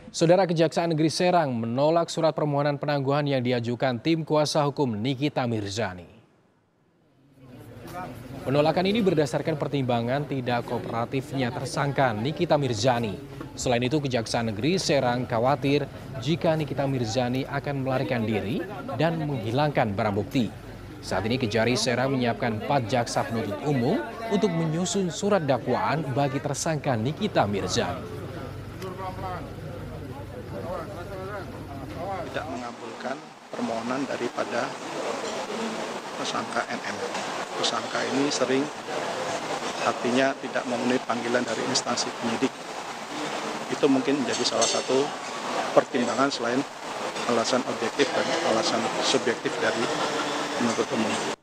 Saudara, Kejaksaan Negeri Serang menolak surat permohonan penangguhan yang diajukan tim kuasa hukum Nikita Mirzani. Penolakan ini berdasarkan pertimbangan tidak kooperatifnya tersangka Nikita Mirzani. Selain itu, Kejaksaan Negeri Serang khawatir jika Nikita Mirzani akan melarikan diri dan menghilangkan barang bukti. Saat ini Kejari Serang menyiapkan 4 jaksa penuntut umum untuk menyusun surat dakwaan bagi tersangka Nikita Mirzani. Tidak mengabulkan permohonan daripada tersangka NM. Tersangka ini sering artinya tidak memenuhi panggilan dari instansi penyidik. Itu mungkin menjadi salah satu pertimbangan selain alasan objektif dan alasan subjektif dari penuntut umum.